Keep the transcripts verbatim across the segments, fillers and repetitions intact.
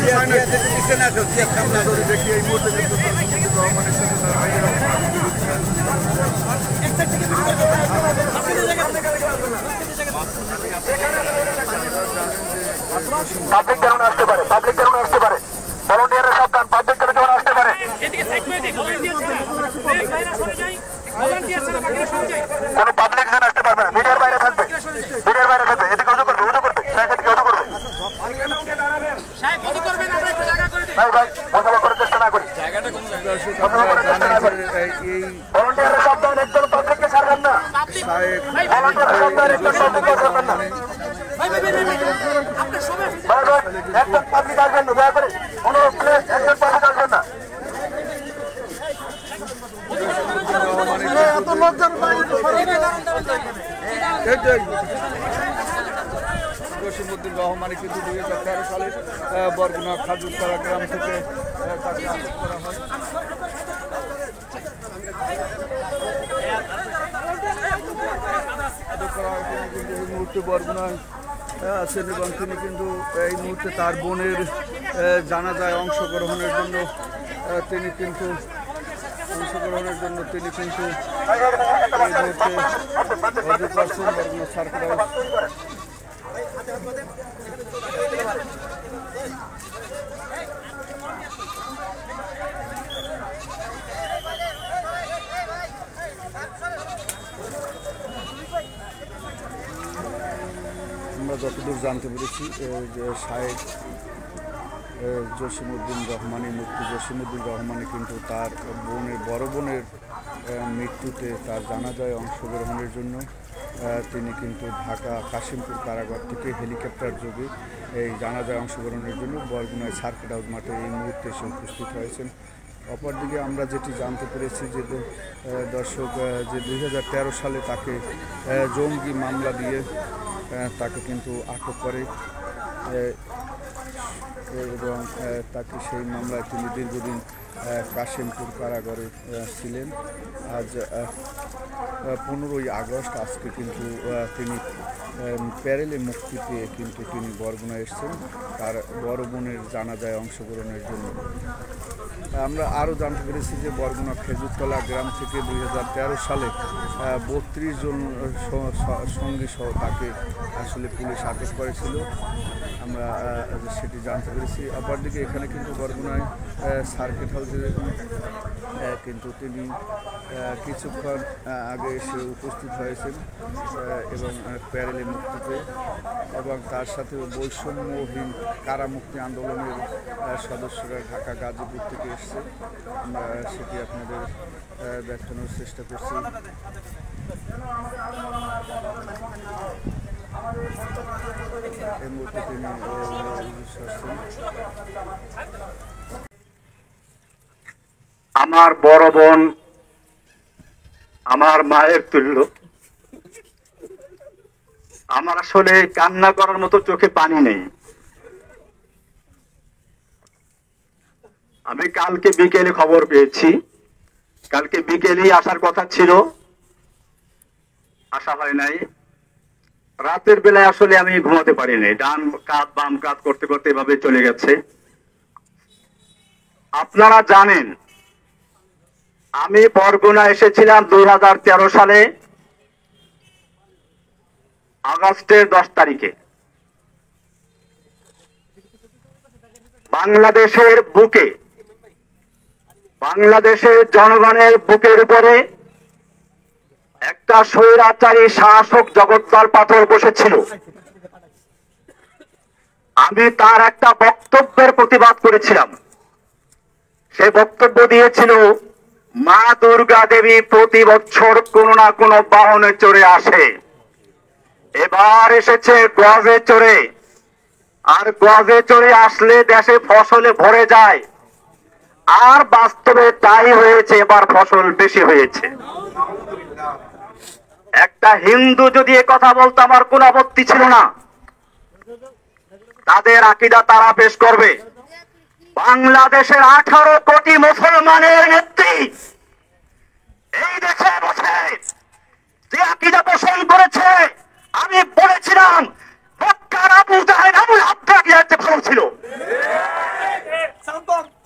দেখি এই মুহূর্তে কিন্তু রহমানের সাথে তার ভাইয়েরা পাবলিক কেমন আসতে পারে পাবলিক কেমন আসতে পারে ভলান্টিয়াররা সাবধান পাবলিক কেমন আসতে পারে কোন পাবলিক যেন আসতে পারবে না মিডিয়ার বাইরে থাকবে মিডিয়ার বাইরে থাকবে এদিকে উজু করবে উজু করবে এদিকে উজু করবে ভাই ভাই বসাবো করার চেষ্টা না করি ভলান্টিয়াররা সাবধান একজন পাবলিককে ছাড়বেন না ভলান্টিয়াররা সাবধান একজন পাবলিককে ছাড়বেন না একজন পাবলিক আসবেন না দয়া করে অনুরোধ করে একজন পাবলিক আসবেন না জসিমউদ্দিন রহমানের কিন্তু দুই হাজার তেরো সালে বরগুনা খাজুরপাড়া গ্রাম থেকে তাকে আটক করা হয়। কিন্তু এই মুহূর্তে বরগুনায় আছেন এবং তিনি কিন্তু এই মুহূর্তে তার বোনের জানাজায় অংশগ্রহণের জন্য তিনি কিন্তু অংশগ্রহণের জন্য তিনি কিন্তু এই মুহূর্তে অধিক করছেন বরগুনা সার্কেল হাউস। আমরা যতদূর জানতে পেরেছি যে শায়েখ জসিমউদ্দিন রহমানী মুফতি জসিমউদ্দিন রহমানী কিন্তু তার বোনের বড় বোনের মৃত্যুতে তার জানাজায় অংশগ্রহণের জন্য তিনি কিন্তু ঢাকা কাশিমপুর কারাগার থেকে হেলিকপ্টার যোগে এই জানাজায় অংশগ্রহণের জন্য বরগুনায় সার্কিট হাউস মাঠে এই মুহূর্তে এসে উপস্থিত হয়েছেন। অপরদিকে আমরা যেটি জানতে পেরেছি যে দর্শক যে দুই হাজার তেরো সালে তাকে জঙ্গি মামলা দিয়ে তাকে কিন্তু আটক করে এবং তাকে সেই মামলায় তিনি দীর্ঘদিন কাশিমপুর কারাগারে ছিলেন। আজ পনেরোই আগস্ট আজকে কিন্তু তিনি প্যারেলে মুক্তি পেয়ে কিন্তু তিনি বরগুনা এসেছেন তার বড় বোনের জানাজায় অংশগ্রহণের জন্য। আমরা আরও জানতে পেরেছি যে বরগুনা খেজুরতলা গ্রাম থেকে দুই হাজার তেরো সালে বত্রিশ জন সঙ্গী সহ তাকে আসলে পুলিশ আটক করেছিল, আমরা সেটি জানতে পেরেছি। অপরদিকে এখানে কিন্তু বরগুনায় সার্কিট হাউসে কিন্তু তিনি কিছুক্ষণ আগে এসে উপস্থিত হয়েছেন এবং প্যারেলে মুক্তিতে এবং তার সাথে বৈষম্যহীন কারামুক্তি আন্দোলনের সদস্যরা ঢাকা গাজীপুর থেকে এসছে, আমরা সেটি আপনাদের দেখানোর চেষ্টা করছি। এই মুহূর্তে তিনি আমার বড় বোন আমার মায়ের তুল্য, আমার আসলে কান্না করার মতো চোখে পানি নেই। আমি কালকে বিকেলে খবর পেয়েছি, কালকে বিকেলেই আসার কথা ছিল, আসা হয় নাই। রাতের বেলায় আসলে আমি ঘুমাতে পারি নাই, ডান কাত বাম কাত করতে করতে এভাবে চলে গেছে। আপনারা জানেন আমি বরগুনা এসেছিলাম দুই হাজার তেরো সালে আগস্টের দশ তারিখে। বাংলাদেশের বুকে, বাংলাদেশের জনগণের বুকের উপরে একটা স্বৈরাচারী শাসক জগদ্দল পাথর বসেছিল। আমি তার একটা বক্তব্যের প্রতিবাদ করেছিলাম। সে বক্তব্য দিয়েছিল, মা দুর্গা দেবী প্রতি বছর কোনো না কোনো বাহনে চড়ে আসে, এবার এসেছে গজে চড়ে, আর গজে চড়ে আসলে দেশে ফসলে ভরে যায়। আর বাস্তবে তাই হয়েছে, এবার ফসল বেশি হয়েছে। একটা হিন্দু যদি এ কথা বলতো আমার কোন আপত্তি ছিল না, তাদের আকীদা তারা পেশ করবে। বাংলাদেশের আঠারো কোটি মুসলমানের নেত্রী এই দেশে বসে যে আকীদা পোষণ করেছে, আমি বলেছিলাম মক্কার আবু জাহেল আবুল আব্দুল ভালো ছিল।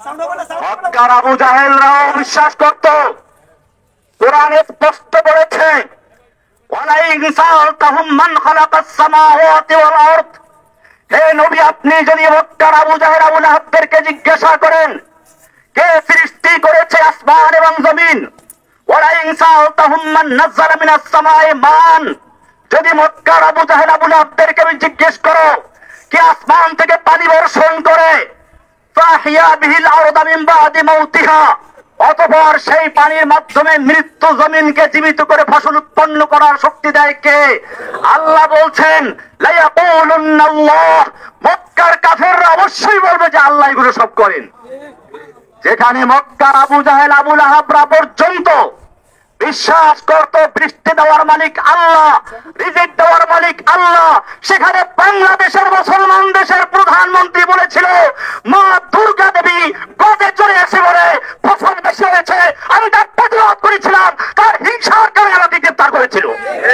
মক্কার আবু জাহেলরাও বিশ্বাস করত। কোরআনে স্পষ্ট বলেছে, ওয়ালাইন সাআলতাহুম মান খালাকাস সামাওয়াতি ওয়াল আরদ, হে নবী আপনি যদি মক্কার আবু জাহেল আবু লাহাবদেরকে জিজ্ঞাসা করেন কে সৃষ্টি করেছে আসমান এবং জমিন, ওয়ালাইন সাআলতাহুম মান নাযালা মিনাস সামাই মান, যদি মক্কার আবু জাহেল আবু লাহাবদেরকে জিজ্ঞেস করো কে আসমান থেকে পানি বর্ষণ করে, ফাহিয়া বিহিল আরদা মিন বাদি মাউতিহা, অতঃপর সেই পানির মাধ্যমে মৃত্যু জমিনকে জীবিত করে ফসল উৎপন্ন করার শক্তি দেয় কে? আল্লাহ বলছেন লা ইয়াকুলুন্নাল্লাহ, মক্কার কাফেররা অবশ্যই বলবে যে আল্লাহ এগুলো সব করেন। যেখানে মক্কার আবু জাহেল আবু লাহাবরা পর্যন্ত বিশ্বাস করত বৃষ্টি দেওয়ার মালিক আল্লাহ, রিজিক দেওয়ার মালিক আল্লাহ, সেখানে বাংলাদেশের মুসলমান দেশের প্রধানমন্ত্রী বলেছিল মা দুর্গা দেবী গজে চলে এসে বলে ফসল বেশি হয়েছে, আমি তার প্রতিরোধ করেছিলাম, তার হিংসার কারণে আমাকে গ্রেপ্তার করেছিল।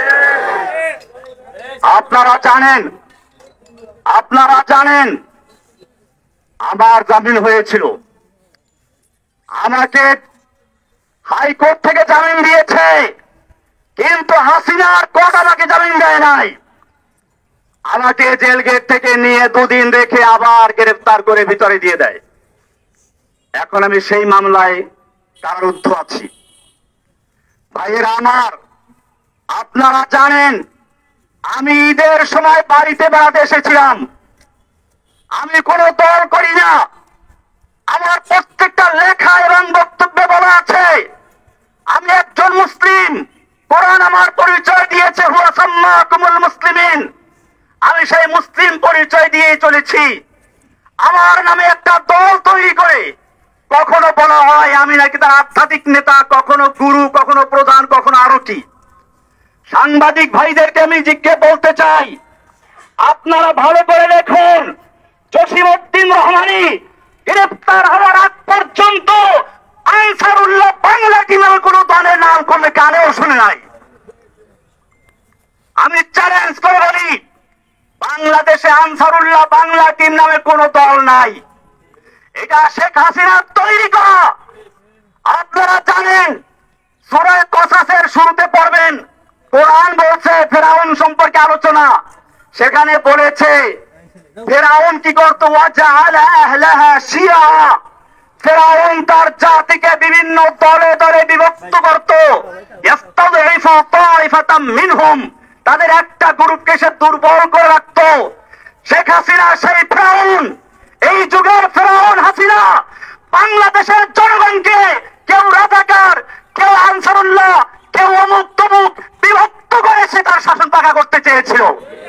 আপনারা জানেন, আপনারা জানেন আমার জামিন হয়েছিল, আমাকে হাইকোর্ট থেকে জামিন দিয়েছে, কিন্তু হাসিনার কোর্ট আমাকে জামিন দেয় নাই। আমাকে জেল গেট থেকে নিয়ে দুদিন রেখে আবার গ্রেফতার করে ভিতরে দিয়ে দেয়। এখন আমি সেই মামলায় কারারুদ্ধ আছি। ভাইয়েরা আমার, আপনারা জানেন আমি ঈদের সময় বাড়িতে বেড়াতে এসেছিলাম। আমি কোনো দল করি না, আমার প্রত্যেকটা লেখা এবং বক্তব্যে বলা আছে আমি একজন মুসলিম। কোরআন আমার পরিচয় দিয়েছে হুয়া সাম্মাকুমুল মুসলিমিন, আমি সেই মুসলিম পরিচয় দিয়ে চলেছি। আমার নামে একটা দল তৈরি করে কখনো বলা হয় আমি নাকি তার আধ্যাত্মিক নেতা, কখনো গুরু, কখনো প্রধান, কখনো আরো কি। সাংবাদিক ভাইদেরকে আমি জিজ্ঞেস বলতে চাই, আপনারা ভালো করে দেখুন, জসিমউদ্দিন রহমানী গ্রেফতার হওয়ার আগ পর্যন্ত আনসারুল্লাহ বাংলা টিমের কোন দলের নাম করলে কানেও শুনে নাই। আমি চ্যালেঞ্জ করে বলি, বাংলাদেশে আনসারুল্লাহ বাংলা টিম নামে কোন দল নাই, এটা শেখ হাসিনার তৈরি করা। আপনারা জানেন সূরা কসাসের শুরুতে পড়বেন, কোরআন বলছে ফেরাউন সম্পর্কে আলোচনা, সেখানে বলেছে ফেরাউন কি করতো, ওয়াজআলা আহলাহা শিয়া, ফেরাউন তার জাতিকে বিভিন্ন দলে দলে বিভক্ত করত, ইস্তাযইফু তাইফাতাম মিনহুম, তাদের একটা গ্রুপকে সে দুর্বল করে রাখতো। শেখ হাসিনা সেই ফেরাউন, এই যুগের ফেরাউন হাসিনা বাংলাদেশের জনগণকে কেউ রাজাকার, কেউ আনসারুল্লাহ, কেউ অমুক তমুক বিভক্ত করে সে তার শাসন পাকা করতে চেয়েছিল।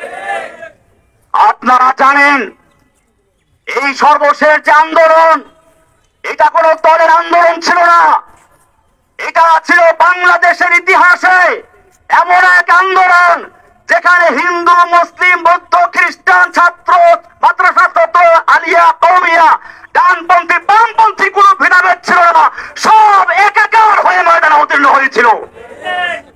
আপনারা জানেন এই সর্বশেষ যে আন্দোলন, এটা কোন দলের আন্দোলন ছিল না, এটা ছিল বাংলাদেশের ইতিহাসে এমন এক আন্দোলন যেখানে হিন্দু, মুসলিম, বৌদ্ধ, খ্রিস্টান, ছাত্র, মাদ্রাসা ছাত্র, আলিয়া, কওমিয়া, ডানপন্থী, বামপন্থী কোন ভেদাভেদ ছিল না, সব একাকার হয়ে ময়দানে অবতীর্ণ হয়েছিল।